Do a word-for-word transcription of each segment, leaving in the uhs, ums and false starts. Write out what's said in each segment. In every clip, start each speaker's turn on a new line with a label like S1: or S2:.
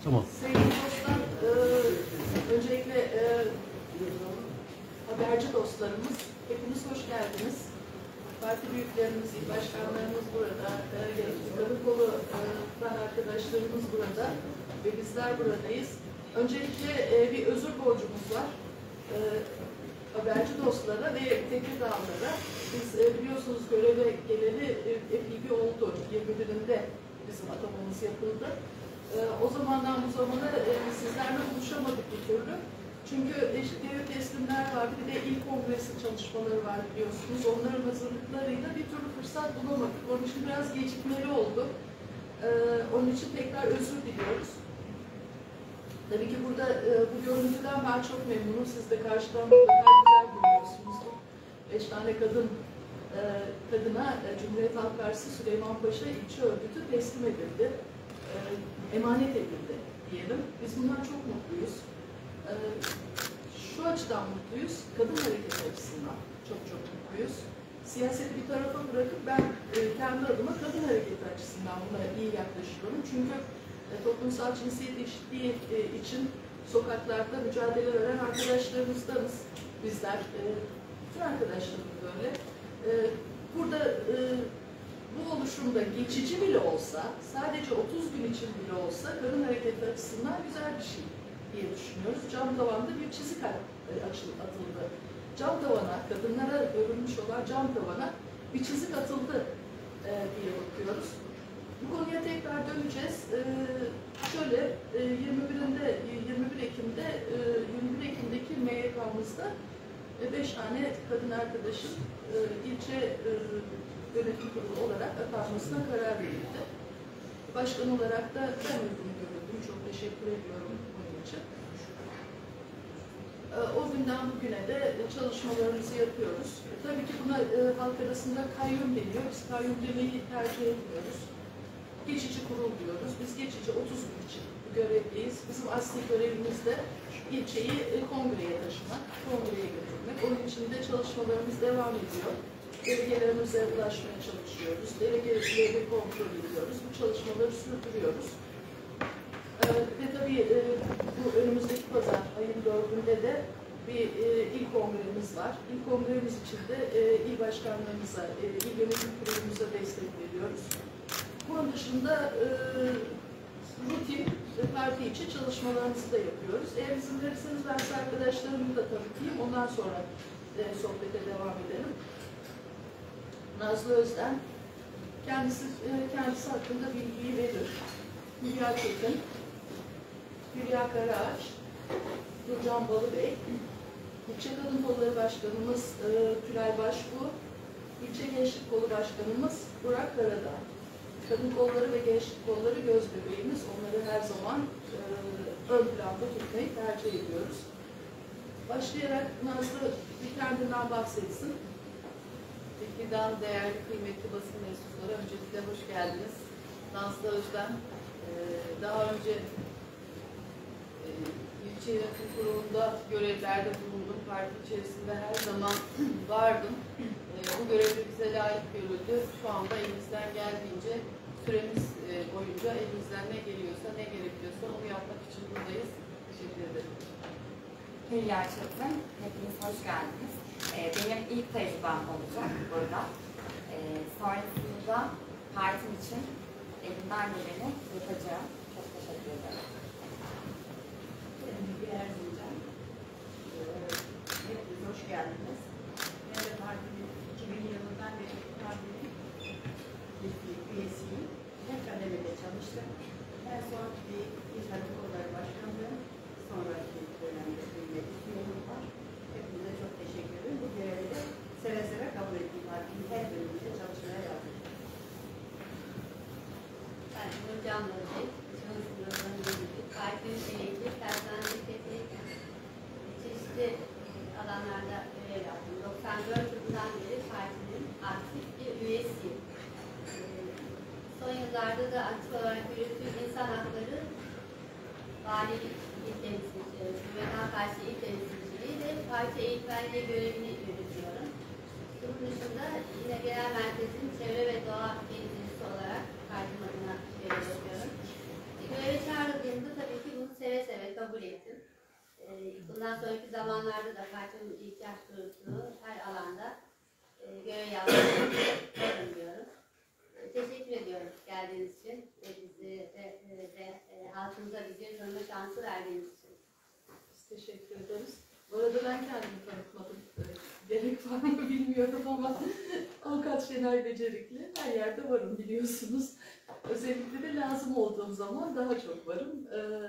S1: Tamam.
S2: Sevgili dostlar, e, öncelikle e, haberci dostlarımız, hepiniz hoş geldiniz. Parti büyüklerimiz, il başkanlarımız burada, e, kadın kolu'dan arkadaşlarımız burada ve bizler buradayız. Öncelikle e, bir özür borcumuz var. E, haberci dostlara ve Tekirdağlılara. Biz e, biliyorsunuz göreve geleli e, epey bir oldu. yirmi birinde bizim atamamız yapıldı. E, o zamandan bu zamana e, sizlerle buluşamadık bir türlü. Çünkü devlet teslimler var, bir de il kongresi çalışmaları var biliyorsunuz. Onların hazırlıklarıyla bir türlü fırsat bulamadık. Onun için biraz gecikmeli oldu. E, onun için tekrar özür diliyoruz. Tabii ki burada e, bu görüntüden ben çok memnunum. Siz de karşıdan mutlaka güzel buluyorsunuzdur. Beş tane kadın e, kadına e, Cumhuriyet Halk Partisi Süleyman Paşa İlçe Örgütü teslim edildi. E, emanet edildi diyelim. Biz bundan çok mutluyuz. E, şu açıdan mutluyuz. Kadın hareketi açısından çok çok mutluyuz. Siyaseti bir tarafa bırakıp ben e, kendi adıma kadın hareketi açısından buna iyi yaklaşıyorum. Çünkü toplumsal cinsiyet eşitliği için sokaklarda mücadele veren arkadaşlarımızdanız bizler. Bütün arkadaşlarımız böyle. Burada bu oluşumda geçici bile olsa, sadece otuz gün için bile olsa kadın hareketi açısından güzel bir şey diye düşünüyoruz. Cam tavanda bir çizik atıldı. Cam tavana, kadınlara örülmüş olan cam tavana bir çizik atıldı diye bakıyoruz. Bu konuya tekrar döneceğiz. Ee, şöyle e, yirmi birinde, yirmi bir Ekim'de, e, yirmi bir Ekim'deki M Y K'mızda e, beş tane kadın arkadaşın e, ilçe e, yönetim kurulu olarak atanmasına karar verildi. Başkan olarak da ben uygun görüldüm. Çok teşekkür ediyorum bunun için. E, o günden bugüne de çalışmalarımızı yapıyoruz. E, tabii ki buna e, halk arasında kayyum deniyor. Biz kayyum demeyi tercih etmiyoruz. Geçici kurul diyoruz. Biz geçici otuz gün için görevliyiz. Bizim asli görevimiz de ilçeyi kongreye taşımak, kongreye götürmek. Onun için de çalışmalarımız devam ediyor. Delegelerimize ulaşmaya çalışıyoruz. Delegeleri kontrol ediyoruz. Bu çalışmaları sürdürüyoruz. Ee, ve tabii e, bu önümüzdeki pazar ayın dördünde de bir e, il kongremiz var. İl kongremiz için de e, il başkanlarımıza, e, il yönetim kurulumuza destek veriyoruz. Bunun dışında e, rutin e, parti içi çalışmalarımızı da yapıyoruz. Eğer izin verirseniz ben size arkadaşlarımı da tanıtayım. Ondan sonra e, sohbete devam edelim. Nazlı Özden, kendisi e, kendisi hakkında bilgiyi verir. Hülya Tekin, Hülya Karaağaç, Nurcan Balıbey, İlçe Kadın Kolları Başkanımız e, Tülay Başbu, İlçe Gençlik Kolu Başkanımız Burak Karadağ. Kadın kolları ve gençlik kolları göz bebeğimiz. Onları her zaman e, ön planda tutmayı tercih ediyoruz. Başlayarak Nazlı bir kendinden bahsetsin.
S3: Tekirdağ değerli kıymetli basın mensupları, öncelikle hoş geldiniz. Nazlı Özden, e, daha önce e, ilçe yönetim kurulunda görevlerde bulundum. Parti içerisinde her zaman vardım. E, bu görevde bize layık görüldü. Şu anda elimizden geldiğince süremiz boyunca elimizden ne geliyorsa, ne gerekiyorsa onu yapmak için buradayız. Teşekkür ederim.
S4: Hülya Çetin, hepiniz hoş geldiniz. Benim ilk tecrübem olacak burada. Sonrasında partim için elimden geleni yapacağım. Çok teşekkür ederim.
S5: Benim bir Erzincan. Hepiniz hoş geldiniz. Ben de partinin iki bin yılından beri partinin üyesiyim. Her kademede çalıştım. En son bir İl Kadın Kolları Başkanlığı, sonraki dönemde bir meclis üyeliğim var. Hepinize çok teşekkür ederim. Bu görevi de seve seve kabul ettiğim partinin her bölümünde çalışmaya yardım ediyorum.
S6: Ben Nurcan Balıbey, çalışmalarından yürüdük. Partinin eğitim, personel tekniği, çeşitli alanlarda görev yaptım. doksan dört yılından beri partinin aktif bir üyesiyim. Son yıllarda da aktif olarak yürüttüğüm insan hakları valilik il temsilciliği, Cumhuriyet Halk Partisi il temsilciliği ve parti eğitmenliği görevini yürütüyorum. Bunun dışında yine genel merkezin çevre ve doğa temsilcisi olarak partim adına görev yapıyorum. Göreve çağrıldığımda tabii ki kabul ettim. Ee, bundan sonraki zamanlarda da partinin ihtiyaç duyduğu her alanda e, görev yapmayı diyorum. E, teşekkür ediyorum geldiğiniz için ve bizi ve, ve e, halkımıza bizi tanıma şansı verdiğiniz için.
S2: Biz teşekkür ederiz. Bu arada ben kendimi tanıtmadım. Gerek var mı bilmiyorum ama Avukat Şenay Becerikli. Her yerde varım biliyorsunuz. Özellikle de lazım olduğum zaman daha çok varım.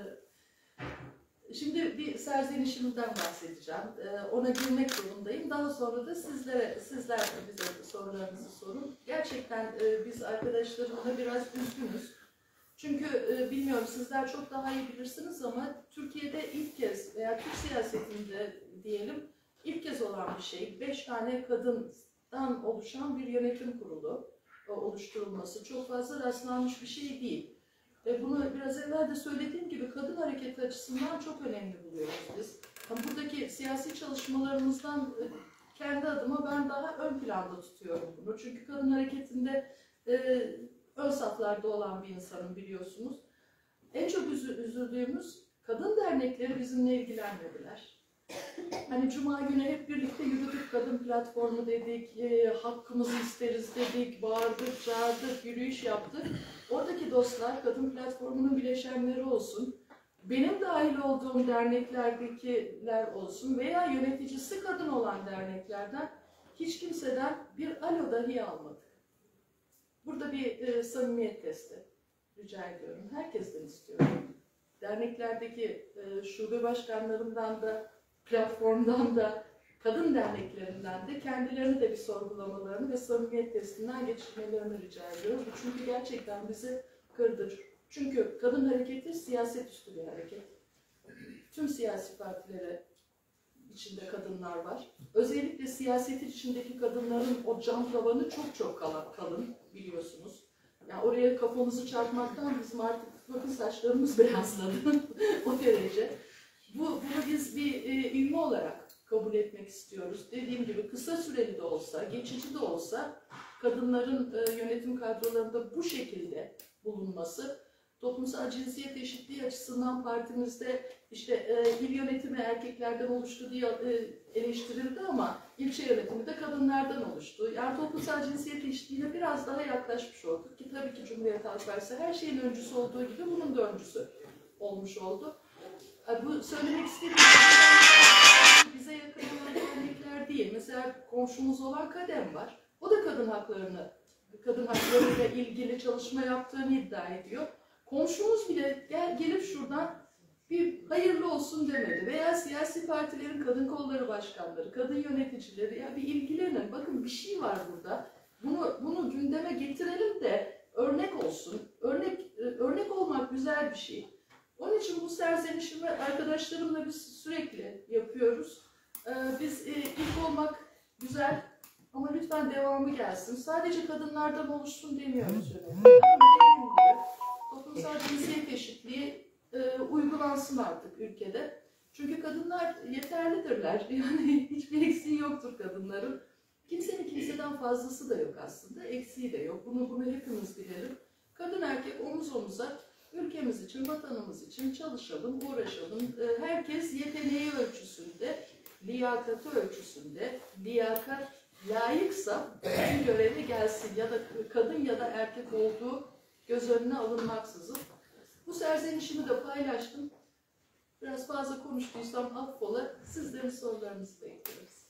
S2: Şimdi bir serzenişimden bahsedeceğim. Ona girmek zorundayım. Daha sonra da sizlere, sizler de bize sorularınızı sorun. Gerçekten biz arkadaşlarımla biraz üzgünüz. Çünkü e, bilmiyorum sizler çok daha iyi bilirsiniz ama Türkiye'de ilk kez veya Türk siyasetinde diyelim ilk kez olan bir şey. Beş tane kadından oluşan bir yönetim kurulu oluşturulması çok fazla rastlanmış bir şey değil. Ve bunu biraz evvel de söylediğim gibi kadın hareketi açısından çok önemli buluyoruz biz. Yani buradaki siyasi çalışmalarımızdan e, kendi adıma ben daha ön planda tutuyorum bunu. Çünkü kadın hareketinde e, ön saflarda olan bir insanım biliyorsunuz. En çok üzüldüğümüz kadın dernekleri bizimle ilgilenmediler. Hani Cuma günü hep birlikte yürüdük, kadın platformu dedik, e, hakkımızı isteriz dedik, bağırdık, çağırdık, yürüyüş yaptık. Oradaki dostlar, kadın platformunun bileşenleri olsun, benim dahil olduğum derneklerdekiler olsun veya yöneticisi kadın olan derneklerden hiç kimseden bir alo dahi almadık. Burada bir e, samimiyet testi rica ediyorum. Herkesten istiyorum. Derneklerdeki e, şube başkanlarından da, platformdan da, kadın derneklerinden de kendilerini de bir sorgulamalarını ve samimiyet testinden geçirmelerini rica ediyorum. Çünkü gerçekten bizi kırdı. Çünkü kadın hareketi siyaset üstü bir hareket. Tüm siyasi partilere içinde kadınlar var. Özellikle siyasetin içindeki kadınların o cam tavanı çok çok kalın biliyorsunuz. Yani oraya kafamızı çarpmaktan bizim artık bakın saçlarımız beyazladı o derece. Bu, bunu biz bir e, ilmi olarak kabul etmek istiyoruz. Dediğim gibi kısa süreli de olsa, geçici de olsa kadınların e, yönetim kadrolarında bu şekilde bulunması toplumsal cinsiyet eşitliği açısından partimizde işte e, il yönetimi erkeklerden oluştu diye e, eleştirildi ama ilçe yönetimi de kadınlardan oluştu. Yani toplumsal cinsiyet eşitliğine biraz daha yaklaşmış olduk ki tabii ki Cumhuriyet Halk Partisi her şeyin öncüsü olduğu gibi bunun da öncüsü olmuş oldu. E, bu söylemek istediğim bize yakın olan dernekler değil. Mesela komşumuz olan Kadem var. O da kadın haklarını, kadın haklarıyla ilgili çalışma yaptığını iddia ediyor. Komşumuz bile gel, gelip şuradan bir hayırlı olsun demedi. Veya siyasi partilerin kadın kolları başkanları, kadın yöneticileri ya bir ilgilenin. Bakın bir şey var burada. Bunu bunu gündeme getirelim de örnek olsun. Örnek örnek olmak güzel bir şey. Onun için bu serzenişimi arkadaşlarımla biz sürekli yapıyoruz. Ee, biz e, ilk olmak güzel ama lütfen devamı gelsin. Sadece kadınlardan oluşsun demiyoruz. Toplumsal cinsiyet eşitliği e, uygulansın artık ülkede. Çünkü kadınlar yeterlidirler. Yani hiçbir eksiği yoktur kadınların. Kimsenin kimseden fazlası da yok aslında. Eksiği de yok. Bunu bunu hepimiz bilelim. Kadın erkek omuz omuza ülkemiz için, vatanımız için çalışalım, uğraşalım. E, herkes yeteneği ölçüsünde, liyakatı ölçüsünde, liyakat layıksa bir göreve gelsin ya da kadın ya da erkek olduğu göz önüne alınmaksızın. Bu serzenişimi de paylaştım. Biraz fazla konuştuysam affola. Sizlerin sorularınızı bekliyoruz.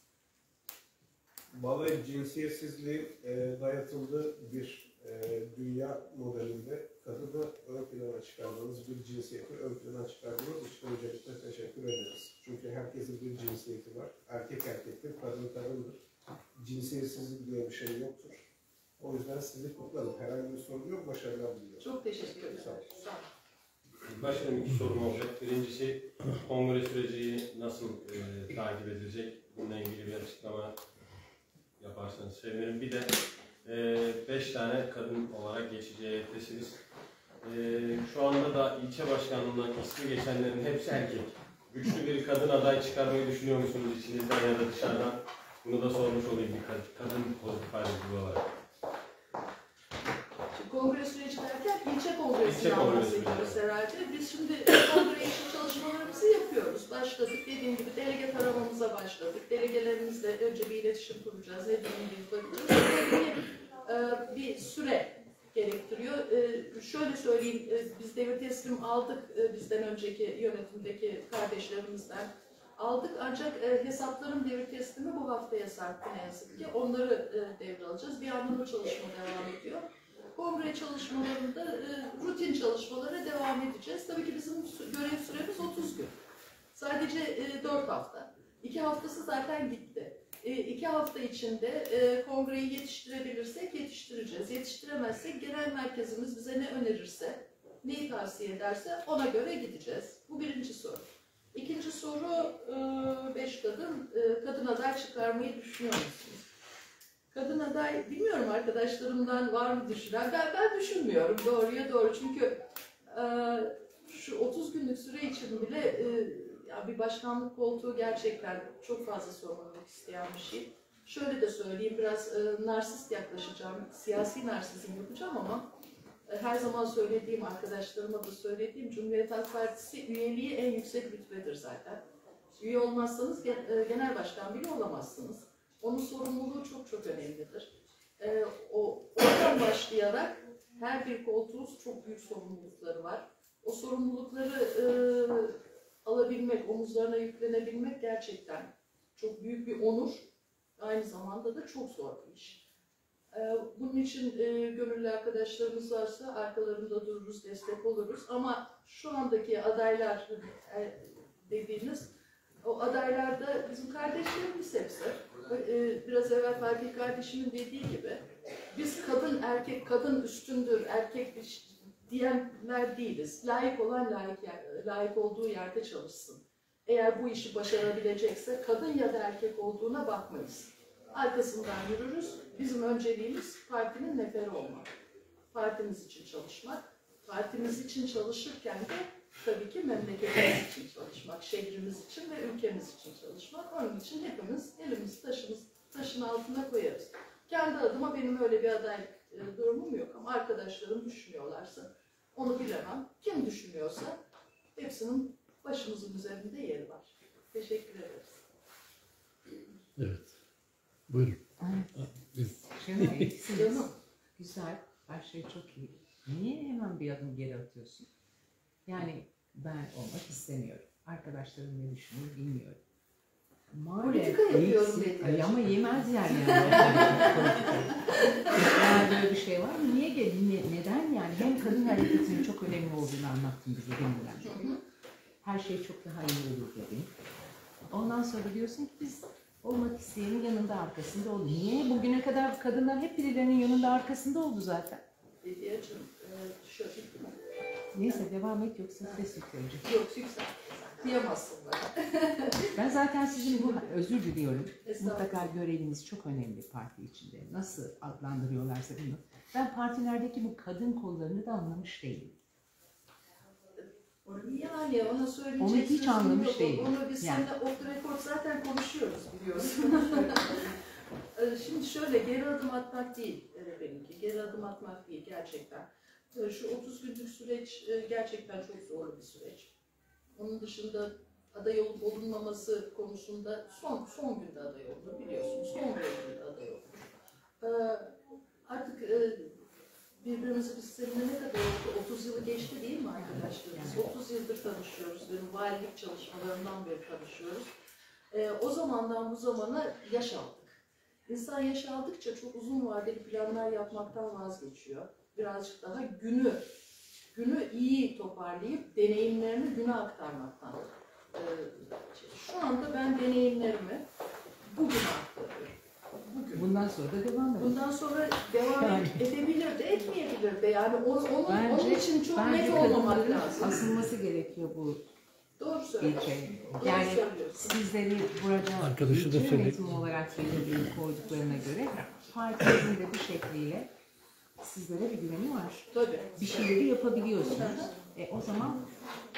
S1: Vallahi cinsiyetsizliğin e, dayatıldığı bir e, dünya modelinde kadını ön plana çıkardığınız bir cinsiyeti ön plana çıkardığınız için öncelikle teşekkür ederiz. Çünkü herkesin bir cinsiyeti var. Erkek erkektir, kadın kadındır. Cinsiyetsizlik diye bir şey yoktur. O yüzden sizi kutlarım. Herhangi bir sorun yok, başarılar diliyorum.
S2: Çok teşekkür ederim.
S1: Sağ olun.
S2: Sağ olun.
S7: Başkanım iki sorum olacak. Birincisi kongre süreci nasıl e, takip edilecek? Bununla ilgili bir açıklama yaparsanız sevinirim. Bir de e, beş tane kadın olarak geçici heyettesiniz. E, şu anda da ilçe başkanlığından ismi geçenlerin hepsi erkek. Güçlü bir kadın aday çıkarmayı düşünüyor musunuz içinizden ya da dışarıdan? Bunu da sormuş olayım bir kadın, kadın pozitif ayrıcılığı olarak.
S2: kongre süreci derken ilçe kongresini
S7: İlçe kongresi.
S2: bahsediyoruz herhalde. Biz şimdi kongre için çalışmalarımızı yapıyoruz. Başladık, dediğim gibi delege taramamıza başladık. Delegelerimizle önce bir iletişim kuracağız, ne durumdayız bakacağız. Böyle bir, bir süre gerektiriyor. Şöyle söyleyeyim, biz devir teslim aldık bizden önceki yönetimdeki kardeşlerimizden. Aldık ancak hesapların devir teslimi bu haftaya sarktı ne yazık ki. Onları devralacağız. Bir yandan o çalışma devam ediyor. Kongre çalışmalarında rutin çalışmalara devam edeceğiz. Tabii ki bizim görev süremiz otuz gün. Sadece dört hafta. iki haftası zaten gitti. İki hafta içinde kongreyi yetiştirebilirsek yetiştireceğiz. Yetiştiremezsek genel merkezimiz bize ne önerirse, neyi tavsiye ederse ona göre gideceğiz. Bu birinci soru. İkinci soru, beş kadın, kadın aday çıkarmayı düşünüyor musunuz? Kadın aday, bilmiyorum arkadaşlarımdan var mı düşünen, ben, ben düşünmüyorum doğruya doğru. Çünkü şu otuz günlük süre için bile ya bir başkanlık koltuğu gerçekten çok fazla sorumluluk isteyen bir şey. Şöyle de söyleyeyim, biraz narsist yaklaşacağım, siyasi narsizm yapacağım ama her zaman söylediğim, arkadaşlarıma da söylediğim, Cumhuriyet Halk Partisi üyeliği en yüksek rütbedir zaten. Üye olmazsanız genel başkan bile olamazsınız. Onun sorumluluğu çok çok önemlidir. Ee, o, oradan başlayarak her bir koltuğun çok büyük sorumlulukları var. O sorumlulukları e, alabilmek, omuzlarına yüklenebilmek gerçekten çok büyük bir onur. Aynı zamanda da çok zor bir iş. Ee, bunun için e, gönüllü arkadaşlarımız varsa arkalarında dururuz, destek oluruz. Ama şu andaki adaylar e, dediğiniz, o adaylarda bizim kardeşlerimiz hepsi. Ee, biraz evvel Fatih kardeşimin dediği gibi, biz kadın erkek, kadın üstündür, erkek diyenler değiliz. Layık olan layık, layık olduğu yerde çalışsın. Eğer bu işi başarabilecekse kadın ya da erkek olduğuna bakmayız. Arkasından yürürüz. Bizim önceliğimiz partinin neferi olmak. Partimiz için çalışmak. Partimiz için çalışırken de tabii ki memleketimiz için çalışmak, şehrimiz için ve ülkemiz için çalışmak. Onun için hepimiz elimizi taşımız, taşın altına koyarız. Kendi adıma benim öyle bir aday e, durumum yok ama arkadaşlarım düşünüyorlarsa onu bilemem. Kim düşünüyorsa hepsinin başımızın üzerinde yeri var. Teşekkür ederiz.
S8: Evet. Buyurun.
S9: Biz. Şenol ikisiniz. Güzel. Her şey çok iyi. Niye hemen bir adım geri atıyorsun? Yani ben olmak istemiyorum. Arkadaşlarım ne düşünüyor bilmiyorum. Maalesef
S2: politika yapıyorum dedi.
S9: Ay ama yemez yani. yani. Yani böyle bir şey var mı? Niye geldi? Ne, neden yani? Hem kadın hareketinin çok önemli olduğunu anlattın bize deminden. Her şey çok daha iyi olur dedin. Ondan sonra diyorsun ki biz olmak isteyenin yanında arkasında oldu. Niye? Bugüne kadar kadınlar hep birilerinin yanında arkasında oldu zaten.
S2: Dediyacığım, e, şöyle değil mi?
S9: Neyse devam et yoksa ses yüklenecek.
S2: Yok yüksel. Diyemezsin bana.
S9: Ben zaten sizin bu, özür diliyorum. Mutlaka göreviniz çok önemli parti içinde. Nasıl adlandırıyorlarsa bunu. Ben partilerdeki bu kadın kollarını da anlamış değilim.
S2: Yani ona söyleyecek
S9: Onu hiç
S2: sözüm
S9: anlamış
S2: yok.
S9: değilim.
S2: Onu biz
S9: Yani.
S2: seninle off the record zaten konuşuyoruz biliyorsun. Şimdi şöyle geri adım atmak değil benimki. Geri adım atmak değil gerçekten. Şu otuz günlük süreç gerçekten çok zorlu bir süreç. Onun dışında aday olup olunmaması konusunda son son günde aday oldu biliyorsunuz. Son günde aday oldu. Artık birbirimizi biz seninle ne kadar oldu? otuz yılı geçti değil mi arkadaşlar? Biz otuz yıldır tanışıyoruz. Benim valilik çalışmalarından beri tanışıyoruz. O zamandan bu zamana yaş aldık. İnsan yaş aldıkça çok uzun vadeli planlar yapmaktan vazgeçiyor. Birazcık daha günü, günü iyi toparlayıp deneyimlerini güne aktarmaktan. Şu anda ben deneyimlerimi bugün aktarıyorum. Bugün.
S9: Bundan sonra da devam edelim.
S2: Bundan sonra devam yani. edebilir de etmeyebilir de. Yani onun, onun,
S9: bence,
S2: onun için çok net
S9: bence
S2: olmamak lazım.
S9: asılması gerekiyor bu
S2: Doğru söylüyorsun.
S9: ilçe. Yani sizleri burada
S8: Arkadaşı da
S9: ilçe
S8: söyledi.
S9: yönetimi olarak belirleyip koyduklarına göre partimizin de bir şekliyle sizlere bir güveni var.
S2: Tabii.
S9: Bir şeyleri yapabiliyorsunuz. E, o zaman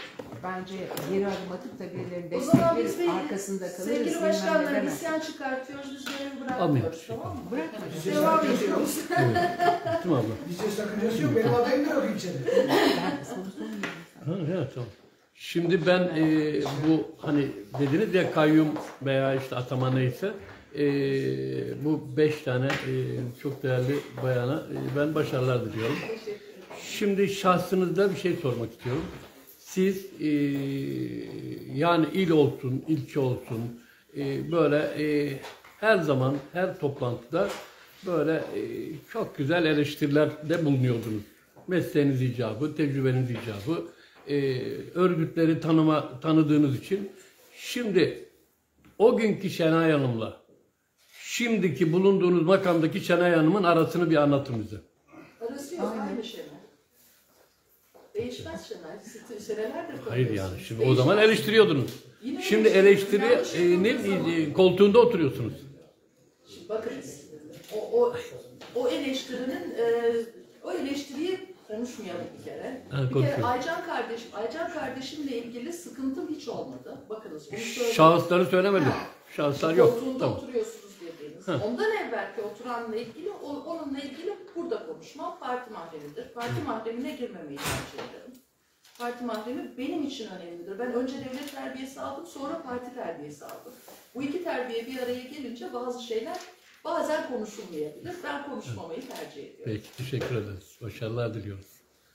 S9: bence geri adım atıp da birilerini
S2: O zaman biz
S9: destekleriz,
S2: bir
S9: arkasında kalırız.
S2: sevgili
S9: bilmem
S2: başkanlar
S9: ne demem.
S2: isyan çıkartıyoruz, biz görevi
S8: Almayın.
S2: bırakmıyoruz, tamam mı?
S9: Bırakmayın.
S2: Devam ediyoruz.
S8: Değil mi abla?
S10: Bizce sakıncası yok. Benim adayım da yok ilçede.
S9: Ben soru sormuyorum.
S8: Ha, evet, tamam. Şimdi ben e, bu hani dediniz ya kayyum veya işte atama neyse e, bu beş tane e, çok değerli bayana e, ben başarılar diliyorum. Şimdi şahsınızda bir şey sormak istiyorum. Siz e, yani il olsun, ilçe olsun e, böyle e, her zaman her toplantıda böyle e, çok güzel eleştirilerde bulunuyordunuz. Mesleğiniz icabı, tecrübeniz icabı. E, örgütleri tanıma, tanıdığınız için. Şimdi o günkü Şenay Hanım'la şimdiki bulunduğunuz makamdaki Şenay Hanım'ın arasını bir anlatın bize.
S2: Arası yok, aynı Şenay. Değişmez Şenay. Siz senelerdir
S8: Hayır yani
S2: tanıyorsunuz.
S8: şimdi o zaman eleştiriyordunuz.
S2: Yine
S8: Şimdi
S2: eleştiriyoruz. Yanlış
S8: eleştirinin
S2: yapıldığı zaman-
S8: koltuğunda oturuyorsunuz.
S2: Şimdi bakınız, o, o, o eleştirinin, e, o eleştiriyi konuşmayalım bir kere.
S8: Ha,
S2: bir kere
S8: konuşmayalım.
S2: Aycan kardeşim, Aycan kardeşimle ilgili sıkıntım hiç olmadı. Bakınız, onu söyleyeyim.
S8: Şahısları söylemedim.
S2: Ha.
S8: Şahıslar yok.
S2: Koltuğunda
S8: Tamam.
S2: oturuyorsunuz dediğiniz.
S8: Ha.
S2: Ondan evvelki oturanla ilgili, o- onunla ilgili burada konuşmam parti mahremidir. Parti mahremine girmemeyi tercih ederim. Parti mahremi benim için önemlidir. Ben önce devlet terbiyesi aldım, sonra parti terbiyesi aldım. Bu iki terbiye bir araya gelince bazı şeyler bazen konuşulmayabilir. Ben konuşmamayı tercih ediyorum.
S8: Peki teşekkür ederiz. Başarılar diliyoruz.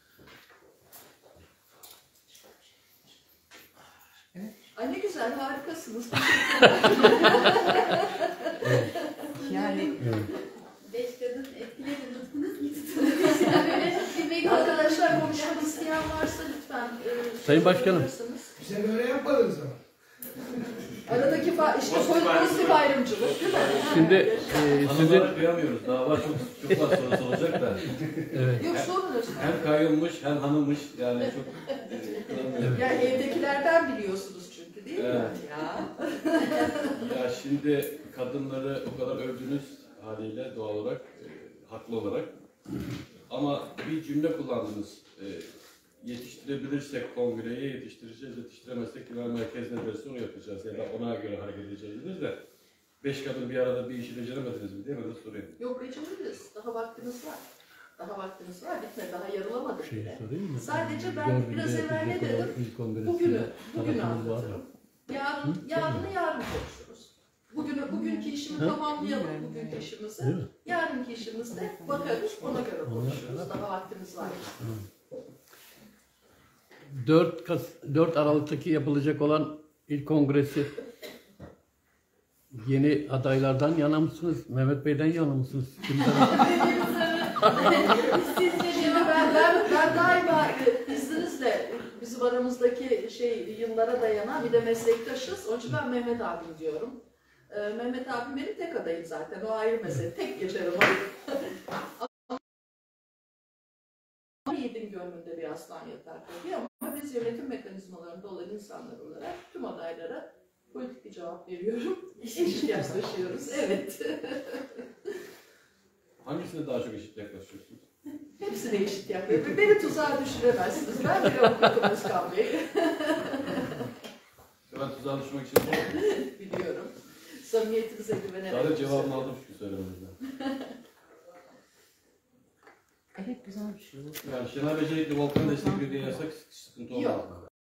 S2: Ay ne güzel, harikasınız.
S9: Yani
S6: Beş kadın etkiledi tutkunuz gitti. Böyle bir mega
S2: Arkadaşlar konuşmak isteyen varsa lütfen. E,
S8: Sayın Başkanım.
S2: sorabilirsiniz.
S10: Bize böyle yapmadınız ama.
S2: Aradaki fa- işte pozitif ayrımcılık değil mi?
S8: Şimdi e, sizin
S11: Hanımlara kıyamıyoruz. Daha var çok çok var sorusu olacak da.
S8: evet,
S2: Yok sorun lütfen.
S11: Hem kayyummuş hem hanımmış yani çok.
S8: Evet.
S2: Yani evdekilerden biliyorsunuz çünkü değil mi?
S11: Evet.
S2: Ya.
S11: Ya şimdi kadınları o kadar övdünüz haliyle doğal olarak, e, haklı olarak. Ama bir cümle kullandınız. E, yetiştirebilirsek kongreyi yetiştireceğiz, yetiştiremezsek genel merkez ne derse onu yapacağız. Ya da ona göre hareket edeceğiz de. Beş kadın bir arada bir işi beceremediniz mi diye ben de sorayım.
S2: Yok beceririz. Daha vaktiniz var. Daha vaktiniz var. Bitmedi. Daha yarılamadık
S8: şey
S2: bile.
S8: sorayım mı?
S2: Sadece ben
S8: Dördünde
S2: biraz evvel ne
S8: yapılacak olan
S2: dedim?
S8: il kongresinde
S2: Bugünü, bugünü
S8: tarafımız var ya.
S2: anlatırım. Yarın, yarını yarın konuşuruz. Bugünü, bugünkü işimi
S8: Hı?
S2: tamamlayalım bugünkü işimizi.
S8: Değil mi?
S2: Yarınki işimizde bakarız, ona göre konuşuruz. Daha vaktimiz var.
S8: dört Kas dört Aralık'taki yapılacak olan il kongresi yeni adaylardan yana mısınız? Mehmet Bey'den yana mısınız? Kimden?
S2: Şimdi ben, ben, ben daima e, izninizle bizim aramızdaki şey yıllara dayanan bir de meslektaşız. Onun için ben Mehmet abim diyorum. Ee, Mehmet abim benim tek adayım zaten. O ayrı mesele. Tek geçerim ama yiğidin gönlünde bir aslan yatar tabii ama biz yönetim mekanizmalarında olan insanlar olarak tüm adaylara politik bir cevap veriyorum. Eşit yaklaşıyoruz. Evet.
S11: Hangisine daha çok eşit yaklaşıyorsunuz?
S2: Hepsine eşit yaklaşıyor. Beni tuzağa düşüremezsiniz. Ben bir avukatım Özkan Bey.
S11: Ben tuzağa düşmek için sormadım.
S2: Biliyorum. Samimiyetinize güvenerek.
S11: Sadece cevabını aldım çünkü söylemenizden.
S9: evet güzel bir şey oldu.
S11: Yani Şenay Becelikli Volkan destekli diye yasak sıkıntı olmaz.
S2: Yok.